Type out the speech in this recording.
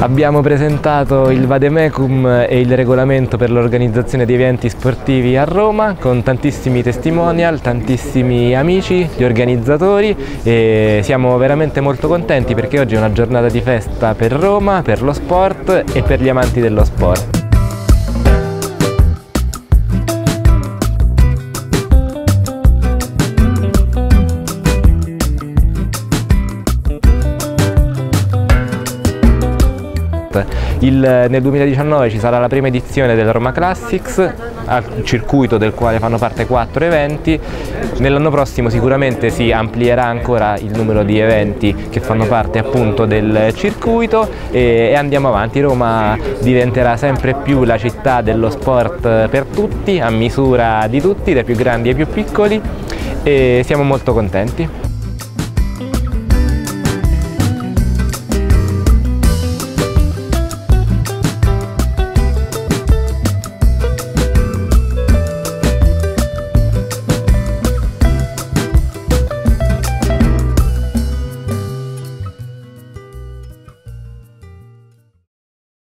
Abbiamo presentato il vademecum e il regolamento per l'organizzazione di eventi sportivi a Roma con tantissimi testimonial, tantissimi amici, gli organizzatori, e siamo veramente molto contenti perché oggi è una giornata di festa per Roma, per lo sport e per gli amanti dello sport. Nel 2019 ci sarà la prima edizione del Roma Classics, al circuito del quale fanno parte 4 eventi. Nell'anno prossimo sicuramente si amplierà ancora il numero di eventi che fanno parte appunto del circuito e andiamo avanti. Roma diventerà sempre più la città dello sport per tutti, a misura di tutti, dai più grandi ai più piccoli, e siamo molto contenti.